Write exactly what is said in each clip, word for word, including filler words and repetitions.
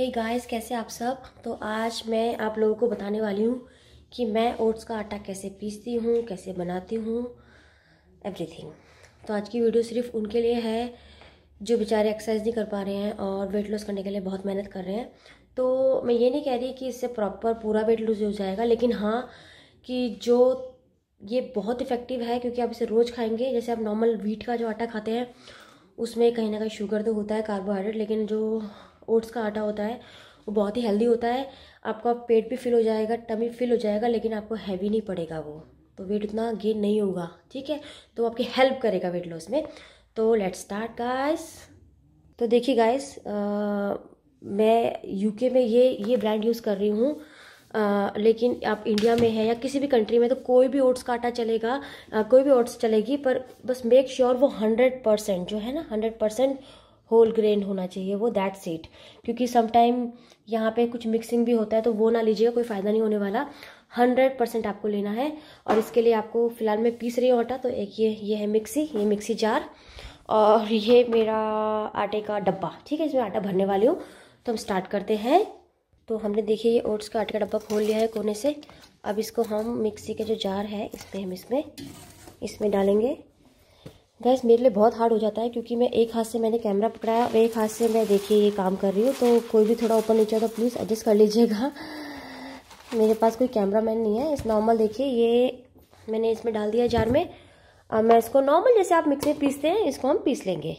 Guys, कैसे आप सब। तो आज मैं आप लोगों को बताने वाली हूँ कि मैं ओट्स का आटा कैसे पीसती हूँ, कैसे बनाती हूँ, एवरीथिंग। तो आज की वीडियो सिर्फ उनके लिए है जो बेचारे एक्सरसाइज नहीं कर पा रहे हैं और वेट लॉस करने के लिए बहुत मेहनत कर रहे हैं। तो मैं ये नहीं कह रही कि इससे प्रॉपर पूरा वेट लूज हो जाएगा, लेकिन हाँ कि जो ये बहुत इफेक्टिव है, क्योंकि आप इसे रोज़ खाएंगे। जैसे आप नॉर्मल व्हीट का जो आटा खाते हैं उसमें कहीं ना कहीं शुगर तो होता है, कार्बोहाइड्रेट, लेकिन जो ओट्स का आटा होता है वो बहुत ही हेल्दी होता है। आपका पेट भी फिल हो जाएगा, टमी फिल हो जाएगा, लेकिन आपको हैवी नहीं पड़ेगा वो, तो वेट उतना गेन नहीं होगा। ठीक है, तो आपकी हेल्प करेगा वेट लॉस में। तो लेट्स स्टार्ट गाइस। तो देखिए गाइस, मैं यूके में ये ये ब्रांड यूज़ कर रही हूँ, Uh, लेकिन आप इंडिया में है या किसी भी कंट्री में तो कोई भी ओट्स का आटा चलेगा, uh, कोई भी ओट्स चलेगी, पर बस मेक श्योर वो हंड्रेड परसेंट जो है ना हंड्रेड परसेंट होल ग्रेन होना चाहिए, वो दैट्स इट। क्योंकि समटाइम यहाँ पे कुछ मिक्सिंग भी होता है, तो वो ना लीजिएगा, कोई फ़ायदा नहीं होने वाला। हंड्रेड परसेंट आपको लेना है। और इसके लिए आपको फ़िलहाल मैं पीस रही हूँ आटा। तो एक ये ये है मिक्सी, ये मिक्सी जार, और ये मेरा आटे का डब्बा। ठीक है, इसमें आटा भरने वाली हूँ। तो हम स्टार्ट करते हैं। तो हमने देखिए ये ओट्स का आटे का डब्बा खोल लिया है कोने से। अब इसको हम मिक्सी के जो जार है इसमें हम इसमें इसमें डालेंगे। गैस मेरे लिए बहुत हार्ड हो जाता है, क्योंकि मैं एक हाथ से मैंने कैमरा पकड़ाया और एक हाथ से मैं देखिए ये काम कर रही हूँ। तो कोई भी थोड़ा ऊपर नीचे तो प्लीज़ एडजस्ट कर लीजिएगा। मेरे पास कोई कैमरा मैन नहीं है। इस नॉर्मल देखिए ये मैंने इसमें डाल दिया जार में। अब मैं इसको नॉर्मल जैसे आप मिक्सी में पीसते हैं इसको हम पीस लेंगे।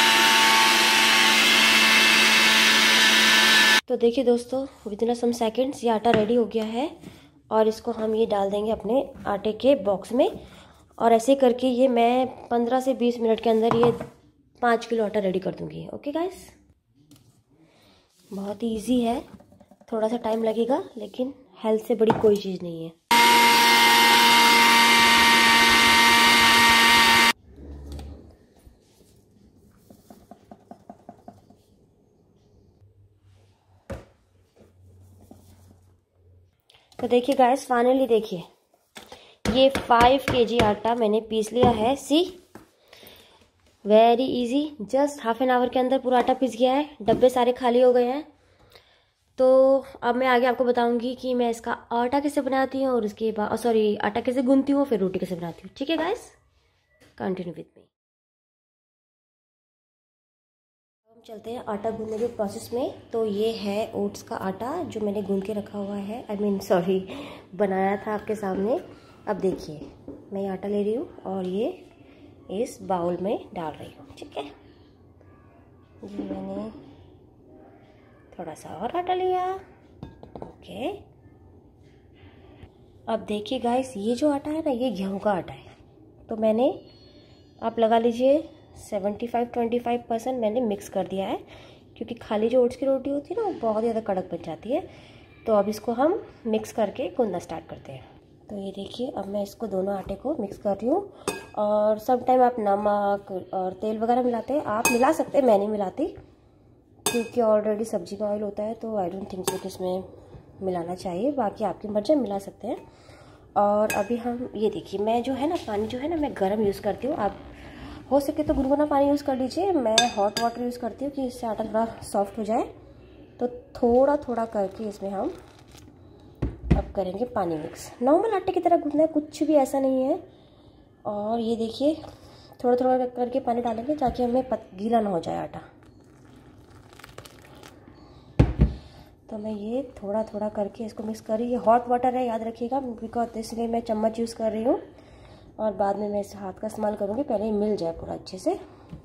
तो देखिए दोस्तों, विद इन सम सेकेंड्स ये आटा रेडी हो गया है, और इसको हम ये डाल देंगे अपने आटे के बॉक्स में। और ऐसे करके ये मैं पंद्रह से बीस मिनट के अंदर ये पाँच किलो आटा रेडी कर दूंगी। ओके गाइस, बहुत ही ईजी है, थोड़ा सा टाइम लगेगा, लेकिन हेल्थ से बड़ी कोई चीज़ नहीं है। तो देखिए गाइस, फाइनली देखिए ये फाइव केजी आटा मैंने पीस लिया है। See, very easy, just half an hour के अंदर पूरा आटा पीस गया है। डब्बे सारे खाली हो गए हैं। तो अब मैं आगे आपको बताऊंगी कि मैं इसका आटा कैसे बनाती हूँ, और उसके बाद सॉरी आटा कैसे गूंथती हूँ, फिर रोटी कैसे बनाती हूँ। ठीक है गाइस, कंटिन्यू विथ मी। हम चलते हैं आटा गूंथने के प्रोसेस में। तो ये है ओट्स का आटा जो मैंने गूंथ के रखा हुआ है, आई मीन सॉरी बनाया था आपके सामने। अब देखिए मैं ये आटा ले रही हूँ और ये इस बाउल में डाल रही हूँ। ठीक है, ये मैंने थोड़ा सा और आटा लिया। ओके, अब देखिए गाइस, ये जो आटा है ना ये गेहूं का आटा है। तो मैंने आप लगा लीजिए seventy five twenty five percent मैंने मिक्स कर दिया है, क्योंकि खाली जो ओट्स की रोटी होती है ना वो बहुत ज़्यादा कड़क बन जाती है। तो अब इसको हम मिक्स करके गूंथना स्टार्ट करते हैं। तो ये देखिए, अब मैं इसको दोनों आटे को मिक्स कर रही हूँ। और सम टाइम आप नमक और तेल वगैरह मिलाते हैं, आप मिला सकते हैं, मैं नहीं मिलाती, क्योंकि ऑलरेडी सब्जी का ऑयल होता है। तो आई डोंट थिंक सो कि इसमें मिलाना चाहिए, बाकी आपकी मर्जी, मिला सकते हैं। और अभी हम ये देखिए, मैं जो है ना पानी जो है ना मैं गर्म यूज़ करती हूँ। आप हो सके तो गुनगुना पानी यूज़ कर लीजिए, मैं हॉट वाटर यूज़ करती हूँ कि इससे आटा थोड़ा सॉफ्ट हो जाए। तो थोड़ा थोड़ा करके इसमें हम अब करेंगे पानी मिक्स। नॉर्मल आटे की तरह गूंथना है, कुछ भी ऐसा नहीं है। और ये देखिए थोड़ा थोड़ा करके पानी डालेंगे ताकि हमें गीला ना हो जाए आटा। तो मैं ये थोड़ा थोड़ा करके इसको मिक्स कर रही हूँ। ये हॉट वाटर है, याद रखिएगा, बिकॉज इसलिए मैं चम्मच यूज़ कर रही हूँ, और बाद में मैं इस हाथ का इस्तेमाल करूँगी, पहले ही मिल जाए पूरा अच्छे से।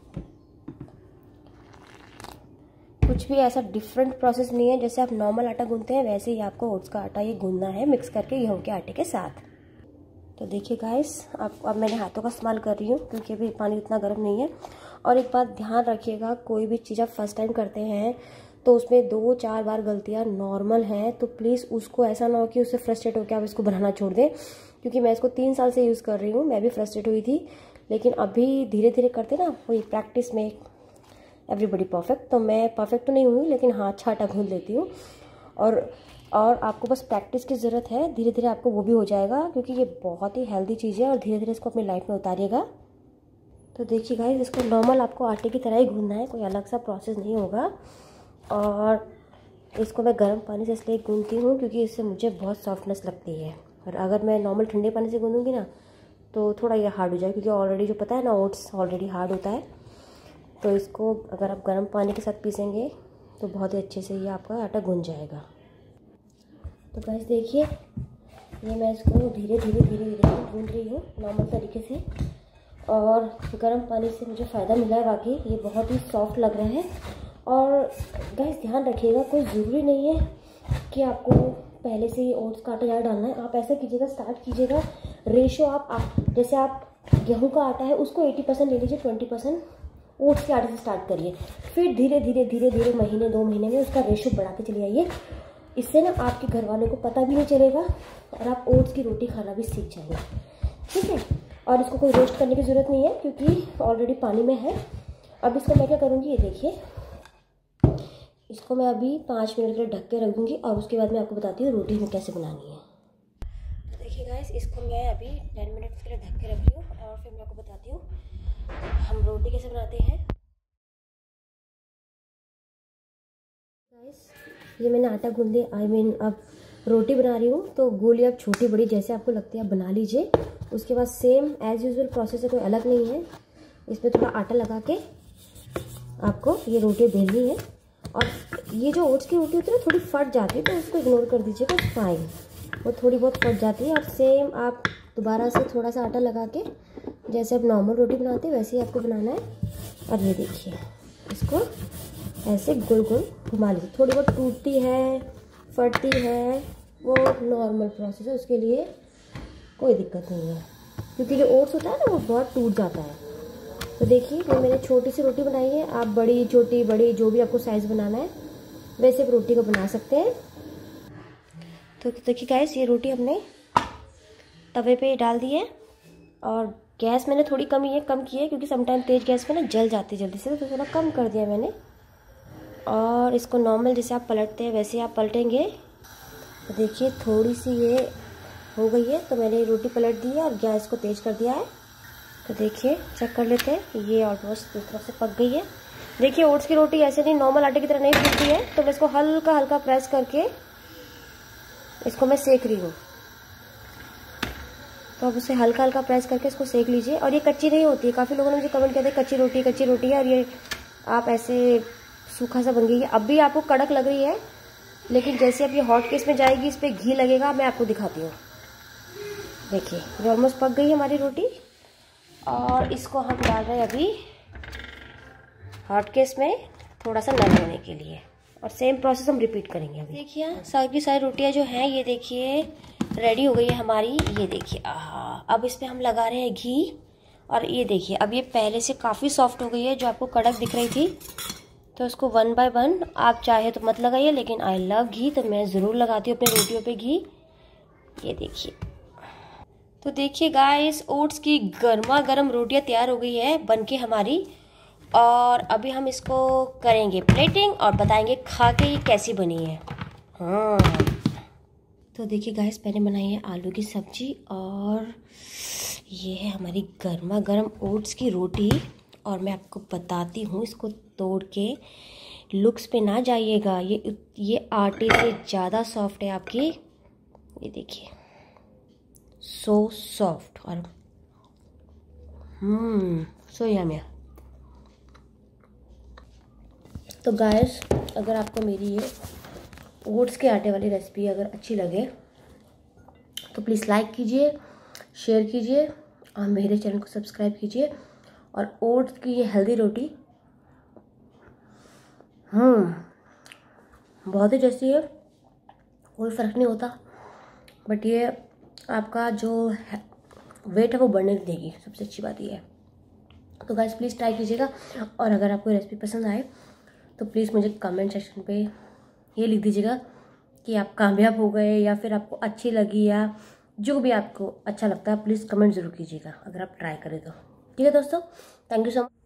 कुछ भी ऐसा डिफरेंट प्रोसेस नहीं है, जैसे आप नॉर्मल आटा गूंथते हैं वैसे ही आपको ओट्स का आटा ये गूंथना है, मिक्स करके गेहूं के आटे के साथ। तो देखिए गाइस, अब अब मैंने हाथों का इस्तेमाल कर रही हूँ, क्योंकि अभी पानी उतना गर्म नहीं है। और एक बात ध्यान रखिएगा, कोई भी चीज़ आप फर्स्ट टाइम करते हैं तो उसमें दो चार बार गलतियाँ नॉर्मल हैं। तो प्लीज़ उसको ऐसा ना हो कि उससे फ्रस्ट्रेट होकर आप इसको बनाना छोड़ दें, क्योंकि मैं इसको तीन साल से यूज़ कर रही हूँ, मैं भी फ्रस्ट्रेट हुई थी। लेकिन अभी धीरे धीरे करते ना, वही प्रैक्टिस में एवरीबडी परफेक्ट। तो मैं परफेक्ट तो नहीं हुई, लेकिन हाँ अच्छा आटा गूंथ लेती हूँ। और और आपको बस प्रैक्टिस की ज़रूरत है, धीरे धीरे आपको वो भी हो जाएगा, क्योंकि ये बहुत ही हेल्दी चीज़ है। और धीरे धीरे इसको अपनी लाइफ में उतारिएगा। तो देखिए गाइस, इसको नॉर्मल आपको आटे की तरह ही गूंथना है, कोई अलग सा प्रोसेस नहीं होगा। और इसको मैं गर्म पानी से इसलिए गूंथती हूँ क्योंकि इससे मुझे बहुत सॉफ्टनेस लगती है। और अगर मैं नॉर्मल ठंडे पानी से गूंदूँगी ना तो थोड़ा ये हार्ड हो जाए, क्योंकि ऑलरेडी जो पता है ना ओट्स ऑलरेडी हार्ड होता है। तो इसको अगर आप गर्म पानी के साथ पीसेंगे तो बहुत ही अच्छे से ये आपका आटा गूंथ जाएगा। तो गाइस देखिए, ये मैं इसको धीरे धीरे धीरे धीरे गूंथ रही हूँ नॉर्मल तरीके से। और गर्म पानी से मुझे फ़ायदा मिला है, वाकई ये बहुत ही सॉफ्ट लग रहा है। और गाइस ध्यान रखिएगा, कोई ज़रूरी नहीं है कि आपको पहले से ही ओट्स का आटा ज़्यादा डालना है। आप ऐसा कीजिएगा, स्टार्ट कीजिएगा रेशो आप, आप जैसे आप गेहूं का आटा है उसको अस्सी परसेंट ले लीजिए, बीस परसेंट ओट्स के आटे से स्टार्ट करिए। फिर धीरे धीरे धीरे धीरे महीने दो महीने में उसका रेशो बढ़ाते चले आइए। इससे ना आपके घर वालों को पता भी नहीं चलेगा और आप ओट्स की रोटी खाना भी सीख जाएंगे, ठीक है। और इसको कोई रोस्ट करने की ज़रूरत नहीं है क्योंकि ऑलरेडी पानी में है। अब इसको मैं क्या करूँगी, ये देखिए, इसको मैं अभी पाँच मिनट के लिए ढक के रख दूँगी और उसके बाद मैं आपको बताती हूँ रोटी में कैसे बनानी है। तो देखिए गाइस, इसको मैं अभी टेन मिनट्स के लिए ढक के रख रही हूँ और फिर मैं आपको बताती हूँ हम रोटी कैसे बनाते हैं। गाइस ये मैंने आटा गूंद लिया, आई मीन अब रोटी बना रही हूँ। तो गोली अब छोटी बड़ी जैसे आपको लगती है आप बना लीजिए। उसके बाद सेम एज यूजुअल प्रोसेस है, कोई अलग नहीं है। इसमें थोड़ा आटा लगा के आपको ये रोटी बेलनी है। और ये जो ओट्स की रोटी होती है ना थोड़ी फट जाती है, तो उसको इग्नोर कर दीजिएगा, फाइन, वो थोड़ी बहुत फट जाती है। और सेम आप दोबारा से थोड़ा सा आटा लगा के जैसे आप नॉर्मल रोटी बनाते हैं वैसे ही आपको बनाना है। और ये देखिए, इसको ऐसे गोल गोल घुमा लीजिए। थोड़ी बहुत टूटती है, फटती है, वो नॉर्मल प्रोसेस है, उसके लिए कोई दिक्कत नहीं है, क्योंकि जो ओट्स होता है ना वो बहुत टूट जाता है। तो देखिए, ये मैंने छोटी सी रोटी बनाई है। आप बड़ी छोटी बड़ी जो भी आपको साइज़ बनाना है वैसे आप रोटी को बना सकते हैं। तो देखिए गाइस, ये रोटी हमने तवे पे डाल दी है और गैस मैंने थोड़ी कम है कम की है क्योंकि समटाइम तेज़ गैस पे ना जल जाती है जल्दी से, तो थोड़ा कम कर दिया मैंने। और इसको नॉर्मल जैसे आप पलटते हैं वैसे आप पलटेंगे। तो देखिए थोड़ी सी ये हो गई है, तो मैंने रोटी पलट दी है और गैस को तेज़ कर दिया है। तो देखिए चेक कर लेते हैं, ये ऑलमोस्ट दूसरी तरफ से पक गई है। देखिए ओट्स की रोटी ऐसे नहीं नॉर्मल आटे की तरह नहीं फूलती है, तो मैं इसको हल्का हल्का प्रेस करके इसको मैं सेक रही हूँ। तो अब उसे हल्का हल्का प्रेस करके इसको सेक लीजिए। और ये कच्ची नहीं होती है, काफ़ी लोगों ने मुझे कमेंट किया था कच्ची रोटी कच्ची रोटी है और ये आप ऐसे सूखा सा बन गई है। अब भी आपको कड़क लग रही है, लेकिन जैसे अब ये हॉट केस में जाएगी इस पर घी लगेगा, मैं आपको दिखाती हूँ। देखिए ये ऑलमोस्ट पक गई है हमारी रोटी और इसको हम डाल रहे हैं अभी हॉट केस में थोड़ा सा नरम होने के लिए, और सेम प्रोसेस हम रिपीट करेंगे अभी। देखिए सारी की सारी रोटियां जो हैं ये देखिए रेडी हो गई है हमारी। ये देखिए आहा, अब इस पर हम लगा रहे हैं घी। और ये देखिए अब ये पहले से काफ़ी सॉफ्ट हो गई है, जो आपको कड़क दिख रही थी। तो उसको वन बाय वन आप चाहे तो मत लगाइए, लेकिन आई लव घी तो मैं ज़रूर लगाती हूँ अपनी रोटियों पे घी। ये देखिए, तो देखिए गाइस ओट्स की गर्मा गर्म रोटियाँ तैयार हो गई है बनके हमारी। और अभी हम इसको करेंगे प्लेटिंग और बताएंगे खा के ये कैसी बनी है। हाँ तो देखिए गाइस, मैंने बनाई है आलू की सब्जी और ये है हमारी गर्मा गर्म ओट्स की रोटी। और मैं आपको बताती हूँ, इसको तोड़ के लुक्स पे ना जाइएगा, ये ये आटे से ज़्यादा सॉफ्ट है आपकी। ये देखिए सो सॉफ्ट और हम्म सो यम्मी। तो गाइस अगर आपको मेरी ये ओट्स के आटे वाली रेसिपी अगर अच्छी लगे तो प्लीज़ लाइक कीजिए, शेयर कीजिए और मेरे चैनल को सब्सक्राइब कीजिए। और ओट्स की ये हेल्दी रोटी हम्म बहुत ही टेस्टी है, कोई फ़र्क नहीं होता, बट ये आपका जो वेट है वो बढ़ने देगी, सबसे अच्छी बात ये है। तो गाइस प्लीज़ ट्राई कीजिएगा। और अगर आपको रेसिपी पसंद आए तो प्लीज़ मुझे कमेंट सेक्शन पे ये लिख दीजिएगा कि आप कामयाब हो गए या फिर आपको अच्छी लगी, या जो भी आपको अच्छा लगता है प्लीज़ कमेंट ज़रूर कीजिएगा अगर आप ट्राई करें तो। ठीक है दोस्तों, थैंक यू सो मच।